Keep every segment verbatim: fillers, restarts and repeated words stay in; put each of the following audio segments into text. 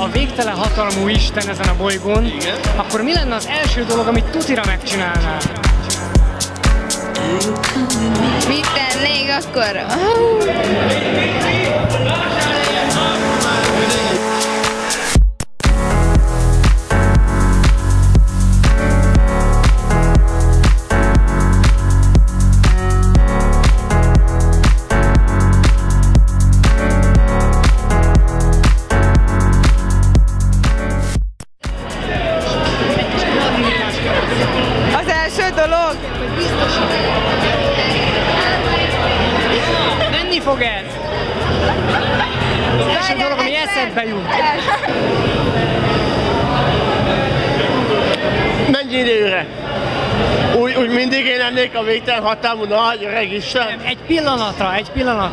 a végtelen hatalmú Isten ezen a bolygón, igen, akkor mi lenne az első dolog, amit tutira megcsinálnál? Mit tennék akkor? Az első dolog? Menni fog ez? Az első dolog, ami eszedbe jut. Mennyi időre? Úgy, úgy mindig én lennék a végtelen hatalmú nagy öreg Isten? Egy pillanatra, egy pillanat.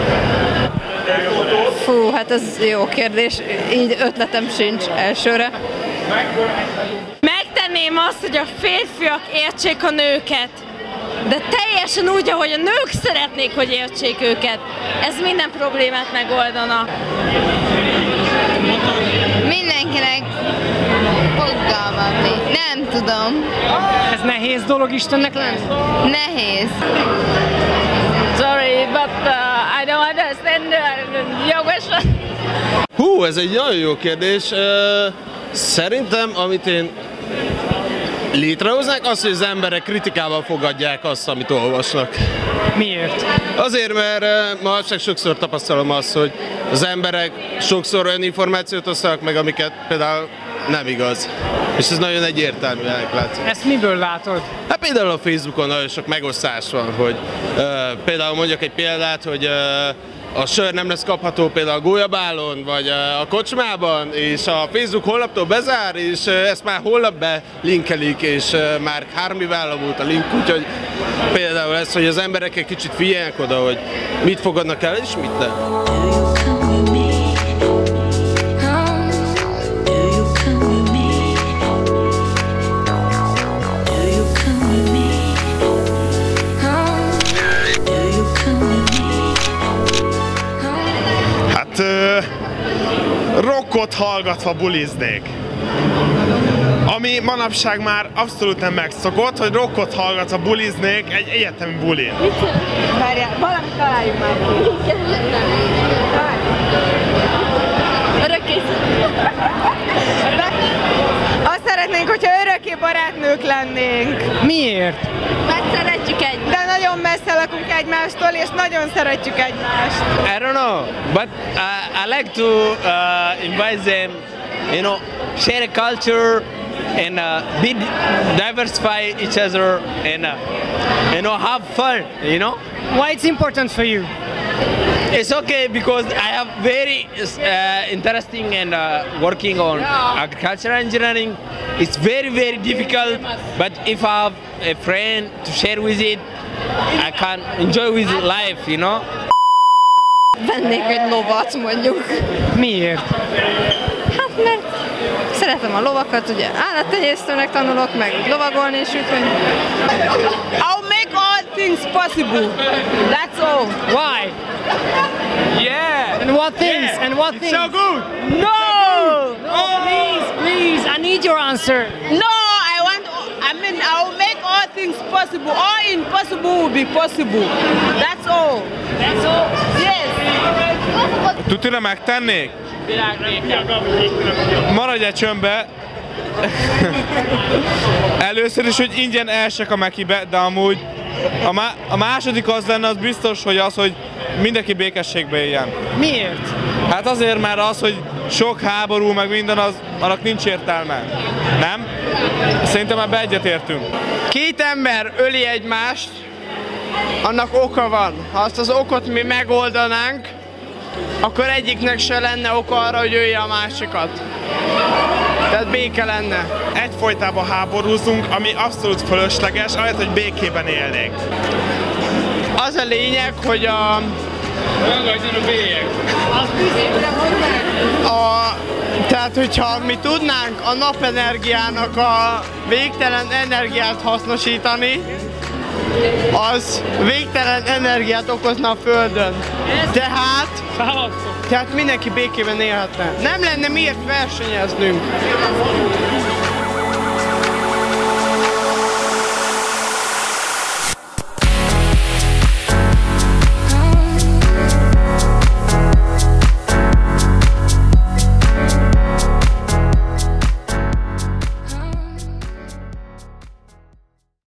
Fú, hát ez jó kérdés. Így ötletem sincs elsőre. Megtenném azt, hogy a férfiak értsék a nőket, de teljesen úgy, ahogy a nők szeretnék, hogy értsék őket. Ez minden problémát megoldana. Mindenkinek fogalmam nincs. Nem tudom. Ez nehéz dolog Istennek lenni? Nehéz. Sorry, but uh, I don't understand uh, your question. Hú, ez egy nagyon jó kérdés. Szerintem, amit én létrehoznák, az, hogy az emberek kritikával fogadják azt, amit olvasnak. Miért? Azért, mert manapság sokszor tapasztalom azt, hogy az emberek sokszor olyan információt osztanak meg, amiket például nem igaz. És ez nagyon egyértelműen látszik. Ezt miből látod? Hát például a Facebookon nagyon sok megosztás van, hogy uh, például mondjak egy példát, hogy uh, a sör nem lesz kapható például a gólyabálon, vagy uh, a kocsmában, és a Facebook honlaptól bezár, és uh, ezt már holnap belinkelik, és uh, már hármivel elavult a link, úgyhogy például ez, hogy az emberek egy kicsit figyeljenek oda, hogy mit fogadnak el, és mit nem. Rockot hallgatva buliznék. Ami manapság már abszolút nem megszokott, hogy rockot hallgatva buliznék egy egyetemi bulin. Várjál, valamit találjuk már ki. Örökké. Azt szeretnénk, hogyha örökké barátnők lennénk. Miért? Mert szeretjük egymást. De nagyon messze lakunk egymástól, és nagyon szeretjük egymást. I don't know, but uh, I like to uh, invite them, you know, share a culture and uh, be diversify each other and uh, you know, have fun, you know. Why it's important for you? It's okay because I have very uh, interesting and uh, working on agricultural engineering. It's very very difficult, but if I have a friend to share with it, I can enjoy with life, you know. Vennék egy lovat, mondjuk. Miért? Hát mert szeretem a lovakat, ugye állattenyésztőnek tanulok, meg lovagolni is, úgyhogy... I'll make all things possible. That's all. Why? Yeah. And what things? Yeah. And what It's things? so good. No. No, please, please. I need your answer. No, I want. I mean, I'll make all things possible. All impossible will be possible. That's all. That's all. Yes. Tutira megtennék? Maradj csömbbe. Először is, hogy ingyen elsek a Mekibe, de amúgy a, má a második az lenne, az biztos, hogy az, hogy mindenki békességbe éljen. Miért? Hát azért, mert az, hogy sok háború, meg minden, az, annak nincs értelme. Nem? Szerintem ebbe egyetértünk. Két ember öli egymást, annak oka van. Ha azt az okot mi megoldanánk, akkor egyiknek se lenne oka arra, hogy ölje a másikat. Tehát béke lenne. Egyfolytában háborúzunk, ami abszolút fölösleges, ahelyett, hogy békében élnénk. Az a lényeg, hogy a... a tehát, hogyha mi tudnánk a napenergiának a végtelen energiát hasznosítani, az végtelen energiát okozna a Földön. Tehát... Tehát mindenki békében élhetne. Nem lenne miért versenyeznünk.